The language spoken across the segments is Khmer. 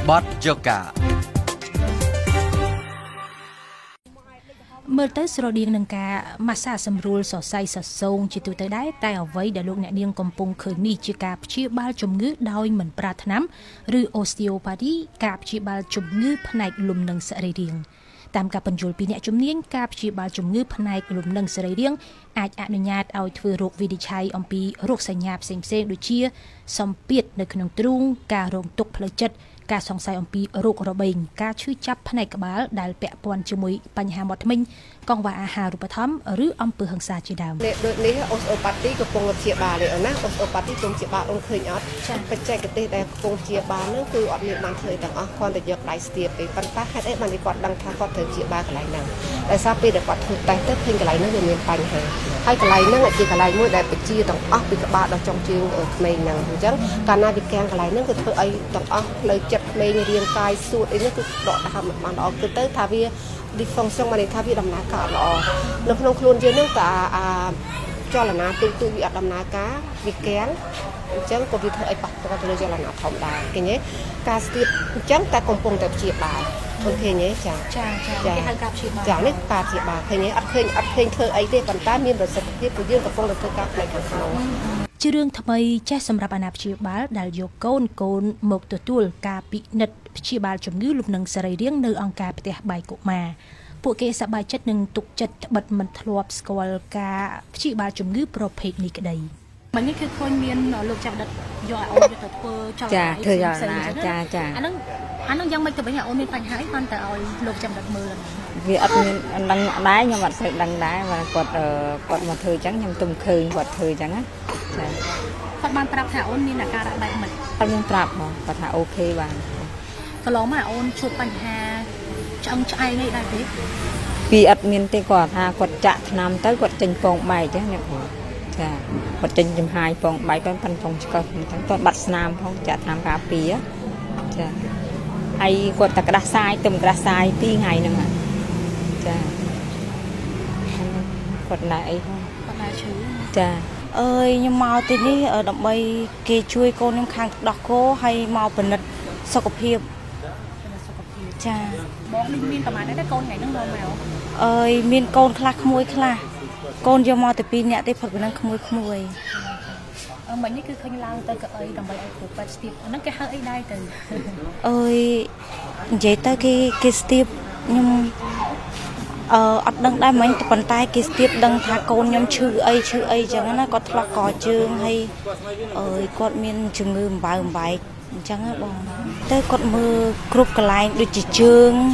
Bot Yoga เมื่อเตสโรดีงนังกามาซาสำรูลสอดใส่สอดทรงจิตุเตได้แต่เอาไว้แต่ลูกเนี่ยเนียงกำปงเคยนี่จิกาพชีบาลจมงื้อดาวเหมือนปราถน้ำหรือโอสติโอพาธีกาพชีบาลจมงื้อผนัยลุมนังสรีเรียงตามการบรรจุปีเนี่ยจุ่มเนียงกาพชีบาลจมงื้อผนัยลุมนังสรีเรียงอาจอนุญาตเอาทวีโรควิดิชัยอมปีโรคสัญญาเซ็งๆโดยเชี่ยสมเปียดในขนมตรุงการโรงตกเพลจัดการสงสัยอมปีโรคระเบิดการช่วยจับผนัยกบาลได้แปะปนจมูกปัญหาหมดมิงกองว่าอาหารรูปธรรมหรืออมเปลือกหังสาจีดาวโดยนี้โอสโอปาตีกับปงเชียบาเลยนะโอสโอปาตีปงเชียบาองเคยอดเป็นแจกติแต่ปงเชียบานั่นคืออดมีมันเคยต่างอ๋อคนแต่ยกไลสเตียไปปันป้าให้ได้มันดีกว่าดังทางก็เธอเชียบาอะไรนั่งแต่ซาปีเด็กกว่าถูกแต่เต้เพลงอะไรนั่นจะมีปัญหาให้อะไรนั่งจีอะไรมั่วได้ไปจีต่างอ๋อปีกับบาเราจงจืงไม่นั่งจังการนาฬิกาอะไรนั่นก็เธอไอ้ต่างอ๋อเลยจัดไม่เรียงกายสูตรไอ้นั่นคือดอกทำมันออกคือเต้ทาวีดิฟงช่องมาในท่าพี่ดำนาคาหล่อนักลงทุนเยอะเนื่องจากจอละนาตุวิอัดดำนากาวิแกงจังก็วิธีไอ้ปักตัวตัวจอละนาทอมได้แค่นี้การสติจังแต่กงปงแต่เฉียบบาโอเคนี้จ้าจ้านี่การเฉียบบาแค่นี้อัดเคยเธอไอ้เด็กปันต้ามีบริษัทที่ผู้ยื่นกับฟงเราเธอกับในขันน้องชื่อเรื่องทำไมแจ้สำหรับอนาพิบาลได้ยกโกนหมกตัวตู้กาปินัดพิบาลจมงื้อลูกหนังสไลเรียงในองค์การปฏิบัติใบกุมาพวกเกสบายจัดหนึ่งตุกจัดบัดมันทลวบสกอลกาพิบาลจมงื้อโปรเพกนี้ก็ได้มันนี่คือคนเมียนลูกจับดัดย่อยเอาอยู่แต่เพื่อเจ้าเธอย่อยนะจ้าอันนั้นยังไม่ตัวเป็นอย่างโอเมียนปัญหาไอ้มันแต่เอาลูกจับดัดมือ vì anh đang đá nhưng mà sẽ đang đá và quật một thời trắng nhầm tùm khơi quật thời trắng á phát ban trap thả ôn nên là ca đại mình phát ban trap mà và thả ok và cái ló mà ôn chụpปัญหาtrong ai ngay đại thế vì ắt miền tây quật thả quật chạm nam tới quật trình phòng bài chứ này dạ quật trình chùm hai phòng bài con phân phòng còn thằng toàn bát nam không chạm nam cà phê á dạ ai quật tạc đá sai tùm đá sai tí ngày nữa mà quật lại จ้ ơi nhưng mau thì ní ở đầm bay kê chui con nhưng khang đọc cô hay mau bẩn nứt sọc hiệp จ้บองมีนประมาณนั้นได้con ngày nó ngon mèo ơi miên con khla khmui khla con vô mau từ pin nhẹ tới phật của nó khmui mìnhนี่คือเคยเล่าtới cái ấy đầm bay của bát stiệp nó cái hơi đây từ ơi vậy tới cái stiệp nhưng ở đằng đây mấy bàn tay kia tiếp đằng thà con nhóm chữ ấy chẳng nó có thọ cò chương hay con miên chừng ngư bài chẳng á bọn tới con mưa group cái line được chỉ chương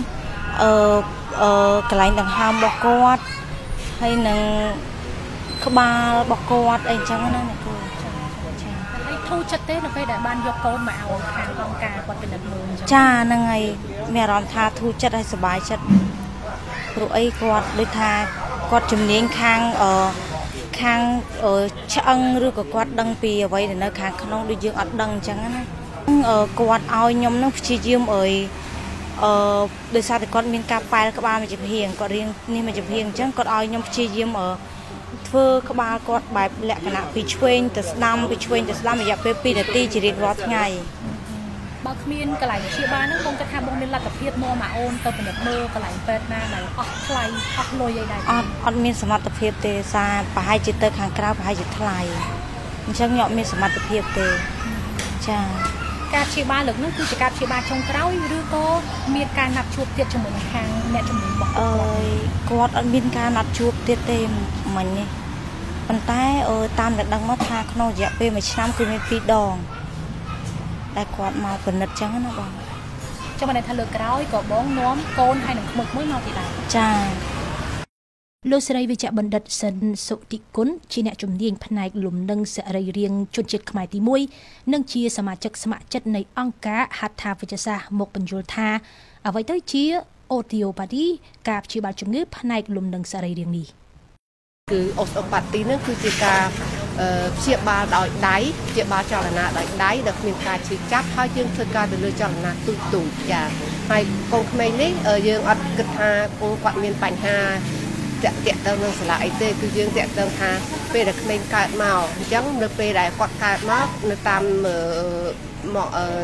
cái line đằng ham bọc quạt hay nằng ba bọc quạt ấy chẳng á này cô thu chất tết là cái đại ban do con mạo hàng con cà quạt cái đợt mưa cha năng ngày mẹ ròn tha thu chất hay sờ bài chất rồi ấy quạt đôi thà quạt chùm niên khang ở chăng rồi có quạt đăng pì ở vậy để nó khang không được dương ở đăng chẳng á quạt ao nhom nó chỉ dương ở đôi sao thì con miền cà pai các ba mà chụp hiền có riêng nhưng mà chụp hiền chẳng con ao nhom chỉ dương ở thưa các ba quạt bài lẹ cái nào bị chuyên từ năm mà dập pi để ti chỉ riêng rót ngày บางมีนกระไหลเชียบ้านนั่งคงจะทำบางมีนหลักกับเพียบมัวมาโอนตัวเป็นแบบมือกระไหลเป็ดหน้าไหลออกไหลออกลอยใหญ่ๆอดมีสมัติเพียบเตซาปะให้จิตเตอร์ขังกล้าปะให้จิตไหลมันช่างเหาะมีสมัติเพียบเตจ้าการเชียบ้านหรือนั่นคือการเชียบ้านชงเต้าหรือก็มีการนับชุบเตียจมูกทางแม่จมูกบอกกอดอดมีการนับชุบเตียเต็มมันนี่ปันใต้ตามแบบดังมัดทางขนมเยอะไปไม่ช้ำคือไม่ปีดองได้กวาดมาเป็นนัดจังนะบ้างจะมาในทะเลกร้อยก็บ้องน้อมโกนให้หนึ่งหมึกเมื่อมาที่ใดจ้าโลสไรวิจัยบัณฑิตสันสุติกุลชีเนจุ่มเรียงพนัยหลุมนังเสรีเรียงชนจิตขมายตีมวยนังเชียสมาชิกสมัครในองค์การหัตถาวิจารณ์หมกปัญจุลธาเอาไว้ตั้งเชียโอติโอปาดีกับชีบาจุ่มเงือพนัยหลุมนังเสรีเรียงนี้คือโอปาตีนั่นคือจิกาเชียบาดอยได้เชียบาจอลนาดอยได้เด็กมีการชี้จับให้ยังคือการเดินจอลนาตุ่อย่าให้กองขมิ้นนี้ยังอัดกระทาคงกวาดมีปัญหาจะเตะเติมสลายเตคือยังเตะเติมหาเป็นเด็กขมิ้นการเมาจังเด็กเป็นได้กวาดการเมาในตามหมอ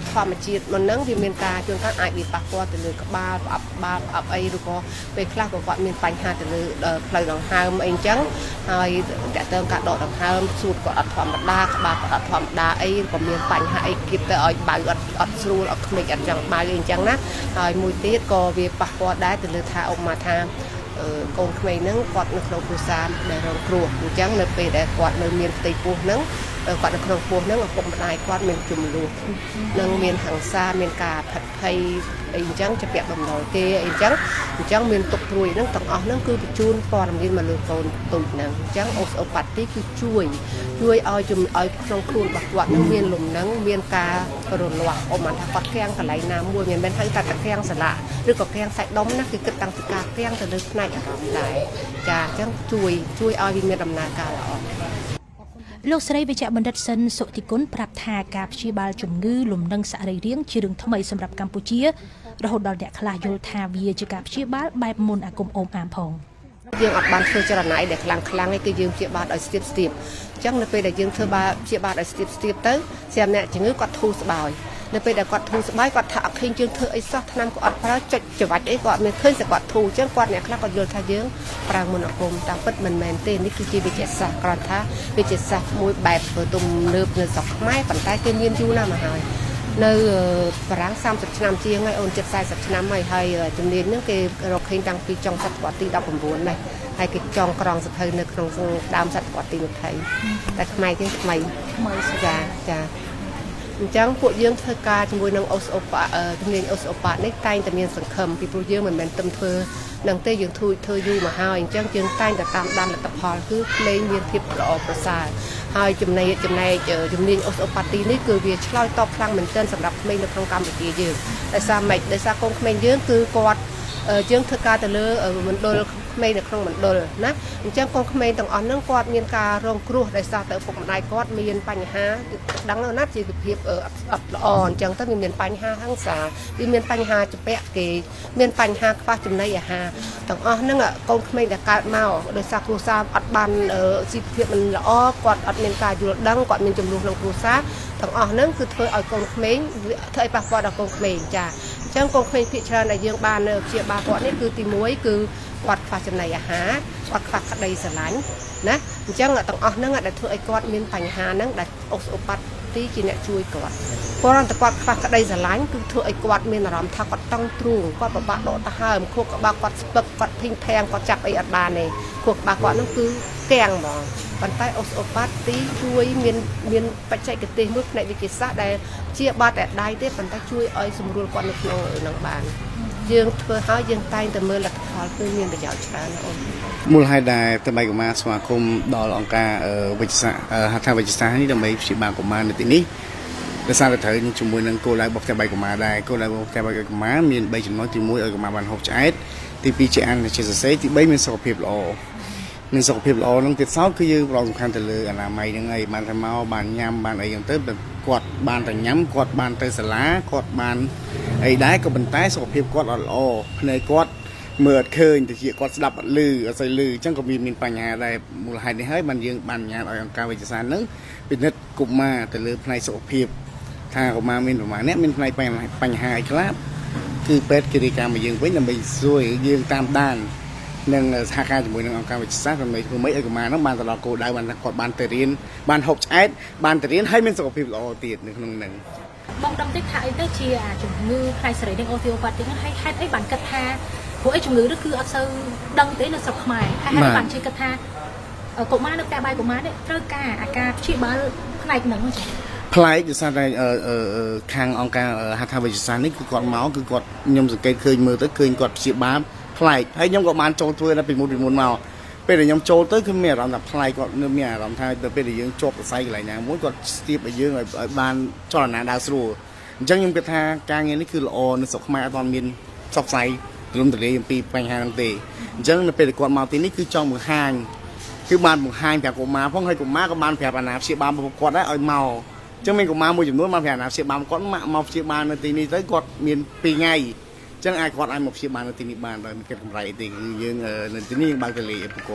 ធម្មជាតិមុនហ្នឹងវាមានការជួនកាលអាចវាប៉ះពាល់ទៅលើក្បាលផ្អាប់អីឬក៏ពេលខ្លះក៏គាត់មានបញ្ហាទៅលើផ្លូវដង្ហើមអីអញ្ចឹងហើយតើតើការដកដង្ហើមសួតគាត់អត់ធម្មតាក្បាលគាត់អត់ធម្មតាអីក៏មានបញ្ហាអីគៀបទៅឲ្យបើអត់ស្រួលអត់ក្មេងអត់ចង់បើអីអញ្ចឹងណាហើយមួយទៀតក៏វាប៉ះពាល់ដែរទៅលើថាឧបមាថាកូនក្មេងហ្នឹងគាត់នៅក្នុងគ្រួសារដែលរងគ្រោះអញ្ចឹងនៅពេលដែលគាត់នៅមានផ្ទៃពោះហ្នឹងគាត់នៅក្នុងពោះហ្នឹងឪពុកម្ដាយគាត់មានចំនួននឹងមានហិង្សាមានការផិតភ័យអីអញ្ចឹងជាពាក់បំណុលគេអីអញ្ចឹងមានទុកព្រួយហ្នឹងទាំងអស់ហ្នឹងគឺបញ្ជូនព័ត៌មានមកលើកូនទូចហ្នឹងអញ្ចឹងអូស្អូប៉ាទីគឺជួយឲ្យក្នុងខ្លួនរបស់គាត់នឹងមានលំនឹងមានការរលាស់អូមិនថាគាត់គាំងកន្លែងណាមួយមិនមែនហៅតែគាំងសាឡាឬក៏គាំងសាច់ដុំណាគឺគិតតាំងពីការគាំងទៅលើផ្នែកអារម្មណ៍ដែរចាអញ្ចឹងជួយឲ្យវាមានដំណើរការល្អលោកស្រីវិជ្ជបណ្ឌិតសិនសុតិគុណប្រាប់ថាការព្យាបាលជំងឺលំនឹងសរីរាង្គជារឿងថ្មីសម្រាប់កម្ពុជារហូតដល់អ្នកខ្លះយល់ថាវាជាការព្យាបាលបែបមុនអាគមអូមអាមផងយើងអត់បានធ្វើចរណៃដែលខ្លាំងឯងគឺយើងព្យាបាលដោយស្ទាបអញ្ចឹងនៅពេលដែលយើងធ្វើព្យាបាលដោយស្ទាបទៅស្រាប់អ្នកជំងឺគាត់ធូរស្បើយនៅពេលដែលគាត់ធូរស្បើយគាត់ថាអត់ឃើញយើងធ្វើអីសោះថ្នាំក៏អត់ប្រើចុចច្រវាច់អីក៏អត់មានឃើញតែគាត់ធូរអញ្ចឹងគាត់អ្នកខ្លះគាត់យល់ថាយើងប្រើមុនអាគមតាមពិតមិនមែនទេនេះគឺជាវិទ្យាសាស្ត្រគ្រាន់ថាវិទ្យាសាស្ត្រមួយបែបទំនើបនៅស្រុកខ្មែរប៉ុន្តែគេមានយូរណាស់មកហើយនៅបារាំង30ឆ្នាំជាងហើយអូន40ឆ្នាំហើយជំនាញហ្នឹងគេរកឃើញតាំងពីចុងសតវត្សទី19នេះហើយគេចងក្រងសភៅនៅក្នុងដើមសតវត្សទី20តែខ្មែរយើងថ្មីចាអញ្ចឹងពួកយើងធ្វើការជាមួយនឹងអូស្អូប៉ាជំនាញអូស្អូប៉ានេះតែងតែមានសង្ឃឹមពីព្រោះយើងមិនមែនទៅធ្វើនឹងទេយើងធ្វើយូរមកហើយអញ្ចឹងយើងតែងតែតាមដានលទ្ធផលគឺក្មេងមានភាពល្អប្រសើរហើយចំណែកជំនាញអូស្អូប៉ាទីនេះគឺវាឆ្លើយតបខ្លាំងមែនទែនសម្រាប់ក្មេងនៅក្នុងកម្ពុជាយើងដោយសារកូនក្មេងយើងគឺគាត់យើងធ្វើការទៅលើមណ្ឌលក្មេងនៅក្នុងមណ្ឌលណាអញ្ចឹងកូនក្មេងទាំងអស់ហ្នឹងគាត់មានការរងគ្រោះដោយសារតែឪពុកម្ដាយគាត់មានបញ្ហាដឹងណាជីវភាពអត់ល្អអញ្ចឹងទៅវាមានបញ្ហាហិង្សាវាមានបញ្ហាចម្ពាក់គេមានបញ្ហាខ្វះចំណីអាហារទាំងអស់ហ្នឹងកូនក្មេងដែលកើតមកដោយសារគ្រួសារអត់បានជីវភាពមិនល្អគាត់អត់មានការយល់ដឹងគាត់មានចំនួនក្នុងគ្រួសារទាំងអស់ហ្នឹងគឺធ្វើឲ្យកូនក្មេងធ្វើឲ្យប៉ះពាល់ដល់កូនក្មេងចាអញ្ចឹងកូនក្មេងភាគច្រើនដែលយើងបានព្យាបាលគាត់នេះគឺទី1គឺគាត់ខ្វះចំណីអាហារគាត់ខ្វះក្តីស្រឡាញ់ណាអញ្ចឹងទាំងអស់ហ្នឹងដែលធ្វើឲ្យគាត់មានបញ្ហាហ្នឹងដែលអូស្អូប៉ាទីជាអ្នកជួយគាត់ព្រោះតែគាត់ខ្វះក្តីស្រឡាញ់គឺធ្វើឲ្យគាត់មានអារម្មណ៍ថាគាត់តឹងទ្រូងគាត់ពិបាកដកដង្ហើមខួរក្បាលគាត់ស្ពឹកគាត់ភីងភាំងគាត់ចាប់អីអត់បានទេខួរក្បាលគាត់ហ្នឹងគឺគាំងហ្មងប៉ុន្តែអូស្អូប៉ាទីជួយមានបច្ចេកទេសមួយផ្នែកវិទ្យាសាស្ត្រដែលជាបាត់តែដៃទេប៉ុន្តែជួយឲ្យសម្រួលគាត់នៅក្នុងនឹងបានយើងធ្វើហើយយើងតែងតែមើលលទ្ធផលគឺមានប្រយោជន៍ច្រើនណាស់អូនមូលហេតុដែលតបៃកុមារស្វាគមន៍ដល់អង្គការវិទ្យាសាស្ត្រហៅថាវិទ្យាសាស្ត្រនេះដើម្បីព្យាបាលកុមារនៅទីនេះដោយសារតែត្រូវជាមួយនឹងគោលដៅរបស់តបៃកុមារដែរគោលដៅរបស់តបៃកុមារមាន3ចំណុចទី1ឲ្យកុមារបានហូបឆ្អែតទី2ជាអានជាសរសេរទី3មានសុខភាពល្អនឹងសុខភាពល្អនឹងទៀតសោតគឺយើងផ្ដោតសំខាន់ទៅលើអនាម័យហ្នឹងឯងបានតែមកបានញ៉ាំបានអីហ្នឹងទៅគាត់បានតែញ៉ាំគាត់បានទៅសាលាគាត់បានអីដែរក៏ប៉ុន្តែសុខភាពគាត់អត់ល្អភ្នែកគាត់មើលអត់ឃើញទៅជាគាត់ស្ដាប់អត់ឮអត់សូវឮអញ្ចឹងក៏មានបញ្ហាដែរមូលហេតុនេះហើយបានយើងបានញ៉ាំឲ្យអង្គការវិទ្យាសាស្ត្រហ្នឹងពិនិត្យកុមារទៅលើផ្នែកសុខភាពថាកុមារមានប្រមាណអ្នកមានផ្នែកបញ្ហាអីខ្លះគឺពេទ្យគេរាយការណ៍មកយើងវិញដើម្បីជួយយើងតាមដាននឹងសហការជាមួយនឹងអង្គការវិទ្យាសាស្ត្រដើម្បីធ្វើម៉េចឲ្យកុមារហ្នឹងបានទៅដល់គោលដៅបានគាត់បានទៅរៀនបានហូបឆ្អែតបានទៅរៀនហើយមានសុខភាពល្អទៀតនៅក្នុងហ្នឹងបងដឹងតិចថាអីទៅជាជំងឺផ្នែកសរីរាង្គអូស្ទីអូប៉ាទីហ្នឹងហើយហេតុអីបានគិតថាព្រោះអីជំងឺនេះគឺអត់សូវដឹងទេនៅស្រុកខ្មែរហើយហេតុអីបានជាគិតថាកុមារនៅផ្ទះបាយកុមារនេះត្រូវការអាការព្យាបាលផ្នែកហ្នឹងចាផ្លែកដោយសារតែខាងអង្គការហៅថាវិទ្យាសាស្ត្រនេះគឺគាត់មកគឺគាត់ខ្ញុំសង្កេតឃើញមើលទៅឃើញគាត់ព្យាបាលផ្លែកហើយខ្ញុំក៏បានចូលធ្វើដល់ពីមុនមកពេលដែលខ្ញុំចូលទៅគឺមានអារម្មណ៍ថាផ្លែកគាត់នៅមានអារម្មណ៍ថាទៅពេលដែលយើងជាប់សរសៃកន្លែងណាមួយគាត់ស្ទាបឲ្យយើងឲ្យបានចលនាដើរស្រួលអញ្ចឹងខ្ញុំគិតថាការងារនេះគឺល្អនៅស្រុកខ្មែរអត់ទាន់មានផ្សព្វផ្សាយទូលំទូលាយអំពីបញ្ហាហ្នឹងទេអញ្ចឹងនៅពេលដែលគាត់មកទីនេះគឺចង់បង្ហាញគឺបានបង្ហាញប្រាប់កុមារផងហើយកុមារក៏បានប្រាប់អាណាព្យាបាលរបស់គាត់ដែរឲ្យមកអញ្ចឹងមានកុមារមួយចំនួនបានប្រាប់អាណាព្យាបាលគាត់មកព្យាបាលនៅទីនេះទៅគាត់មាន2ថ្ងៃចឹងអាចគាត់អាចមកព្យាបាលនៅទីនេះបានដោយមិនគិតកម្រៃទេគឺយើងនៅទីនេះយើងបើកទៅលេខឲ្យពួកគាត់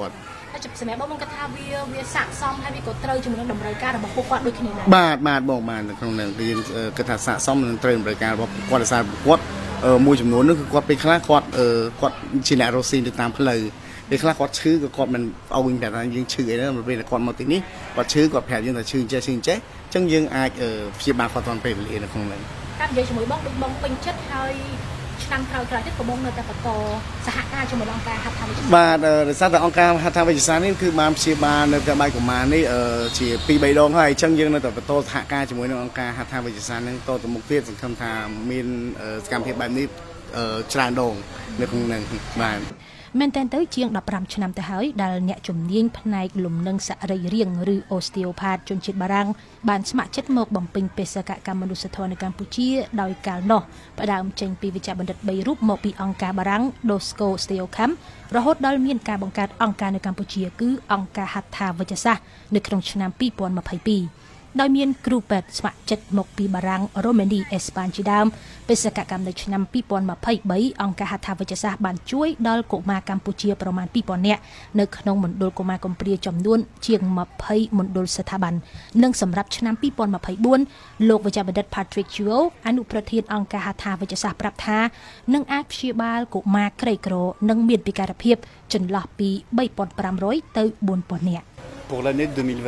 សម្រាប់បងមិនគិតថាវាស័ក្តិសមហើយវាក៏ត្រូវជាមួយនឹងតម្រូវការរបស់ពួកគាត់ដូចគ្នាដែរបាទបងបាទនៅក្នុងនឹងយើងគិតថាស័ក្តិសមនឹងត្រូវតម្រូវការរបស់គាត់ដោយសារគាត់មួយចំនួននោះគឺគាត់ពេលខ្លះគាត់ជាអ្នករស់ស៊ីទៅតាមផ្លូវពេលខ្លះគាត់ឈឺក៏គាត់មិនឲ្យវិញប្រាប់ថាយើងឈឺអីហ្នឹងពេលគាត់មកទីនេះគាត់ឈឺគាត់ប្រាប់យើងថាឈឺចេះអញ្ចឹងយើងអាចព្យាបាលគាត់ទាន់ពេលវេលានៅក្នុងហ្នឹងតាមនិយាយជាមួយបងដូចបងពេញចិត្តហើយឆ្នាំក្រោយទៀតក៏បងនៅតែបន្តសហការជាមួយអង្គការហត្ថវិជ្ជាបាទដោយសារតែអង្គការហត្ថវិជ្ជានេះគឺបានព្យាបាលនៅផ្ទះបាយកុមារនេះជា2-3 ដងហើយអញ្ចឹងយើងនៅតែបន្តសហការជាមួយនឹងអង្គការហត្ថវិជ្ជានឹងតទៅមុខទៀតសង្ឃឹមថាមានសកម្មភាពបែបនេះច្រើនដងនៅក្នុងនឹងបាទមែនតើទៅជាង15ឆ្នាំទៅហើយដែលអ្នកជំនាញផ្នែកលំនឹងសរីរាង្គឬ Osteopath ជនជាតិបារាំងបានស្ម័គ្រចិត្តមកបំពេញបេសកកម្មមនុស្សធម៌នៅកម្ពុជាដោយកាលនោះផ្ដើមចេញពីវិជ្ជាបណ្ឌិត3រូបមកពីអង្គការបារាំង Dosco Osteocam រហូតដល់មានការបង្កើតអង្គការនៅកម្ពុជាគឺអង្គការហត្ថវិជ្ជសាស្ត្រនៅក្នុងឆ្នាំ2022ដោយមានគ្រូពេទ្យស្ម័គ្រចិត្តមកពីបារាំង រ៉ូម៉ានី អេស្ប៉ាញជាដើមបេសកកម្មនៅឆ្នាំ2023អង្គការហត្ថវិជ្ជសាស្ត្របានជួយដល់កុមារកម្ពុជាប្រមាណ 2000 នាក់នៅក្នុងមណ្ឌលកុមារកំព្រាចំនួនជាង20មណ្ឌលស្ថាប័ននិងសម្រាប់ឆ្នាំ2024លោកវិជ្ជបណ្ឌិត Patrick Chuo អនុប្រធានអង្គការហត្ថវិជ្ជសាស្ត្រប្រាប់ថានឹងអាចព្យាបាលកុមារក្រីក្រនិងមានពិការភាពចន្លោះពី 3,500 ទៅ 4,000 នាក់ Pour l'année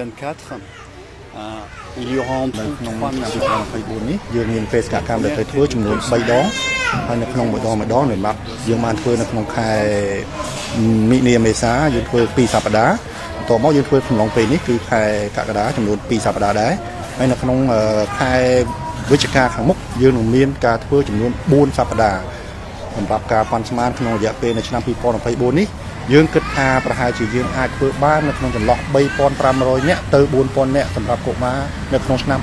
2024il y aura entre ក្នុងឆ្នាំ2024នេះយើងមានបេសកកម្មដែលត្រូវធ្វើចំនួន3ដងហើយនៅក្នុងម្ដងនៅបាទយើងបានធ្វើនៅក្នុងខែមិនិនាមេសាយើងធ្វើ2សប្តាហ៍បន្ទាប់មកយើងធ្វើក្នុងពេលនេះគឺខែកក្កដាចំនួន2សប្តាហ៍ដែរហើយនៅក្នុងខែវិច្ឆិកាខាងមុខយើងនឹងមានការធ្វើចំនួន4សប្តាហ៍សម្រាប់ការប៉ាន់ស្មានក្នុងរយៈពេលនៅឆ្នាំ2024នេះយើងគិតថាប្រហែលជាយើងអាចធ្វើបាននៅក្នុងចន្លោះ 3,500 នាក់ទៅ 4,000 នាក់សម្រាប់កុមារនៅក្នុងឆ្នាំ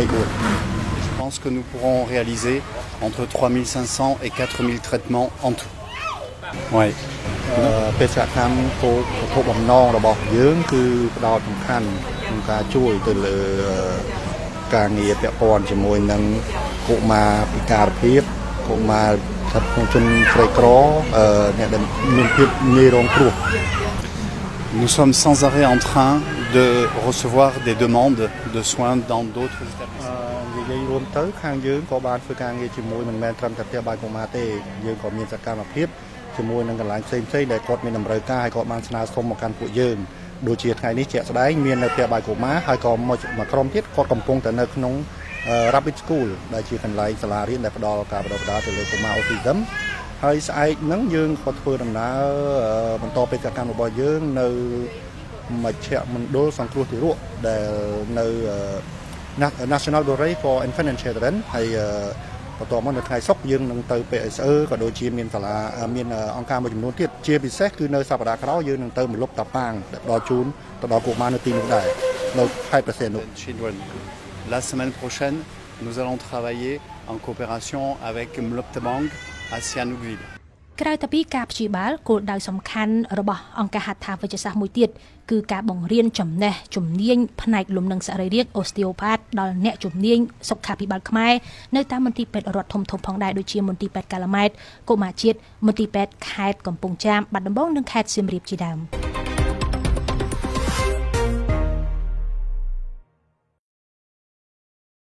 2024 Je pense que nous pourrons réaliser entre 3,500 et 4,000 traitements en tout. Ouais. បេសកកម្មគោលបំណងរបស់យើងគឺផ្ដោតសំខាន់ក្នុងការជួយទៅលើការងារពាក់ព័ន្ធជាមួយនឹងកុមារពិការភាពកុមារស្ថាប័នជនក្រីក្រអ្នកដែលមានភាពងាយរងគ្រោះ Nous sommes sans arrêt en train de recevoir des demandes de soins dans d'autres établissements. និយាយរួមទៅខាងយើងក៏បានធ្វើការងារជាមួយមិនមែនត្រឹមតែផ្ទះបាយកុមារទេយើងក៏មានសកម្មភាពជាមួយនឹងកន្លែងផ្សេងៗដែលគាត់មានតម្រូវការហើយគាត់បានស្នើសុំមកកាន់ពួកយើងដូចជាថ្ងៃនេះជាក់ស្ដែងមាននៅផ្ទះបាយកុមារហើយក៏មួយក្រុមទៀតគាត់កំពុងតែនៅក្នុងRapid School ដែលជាកន្លែងសាលារៀនដែលផ្ដល់ការបណ្ដុះបណ្ដាលទៅលើកុមារ Autism ហើយស្អែកហ្នឹងយើងក៏ធ្វើដំណើរបន្តបេសកកម្មរបស់យើងនៅមជ្ឈមណ្ឌលសង្គ្រោះទារកដែលនៅ National Bureau for Infant and Children ហើយបន្ទាប់មកនៅថ្ងៃសុក្រយើងនឹងទៅ PSE ក៏ដូចជាមានសាលាមានអង្គការមួយចំនួនទៀតជាពិសេសគឺនៅសប្តាហ៍ក្រោយយើងនឹងទៅមលុបតាប៉ាងដែលផ្ដល់ជូនទៅដល់កុមារនៅទីនោះដែរនៅខេត្តព្រះសីហនុ La semaine prochaine, nous allons travailler en coopération avec Mloptabang à Sihanoukville. ក្រៅពីពីការព្យាបាលគោលដៅសំខាន់របស់អង្គការហត្ថវិជ្ជាសាស្ត្រមួយទៀតគឺការបង្រៀនចំណេះជំនាញផ្នែកលំនឹងសរីរាង្គ Osteopath ដល់អ្នកជំនាញសុខាភិបាលខ្មែរនៅតាមមន្ទីរពេទ្យរដ្ឋធំៗផងដែរដូចជាមន្ទីរពេទ្យកាឡាម៉ែតកុមារជាតិមន្ទីរពេទ្យខេត្តកំពង់ចាមបាត់ដំបងនិងខេត្តសៀមរាបជាដើម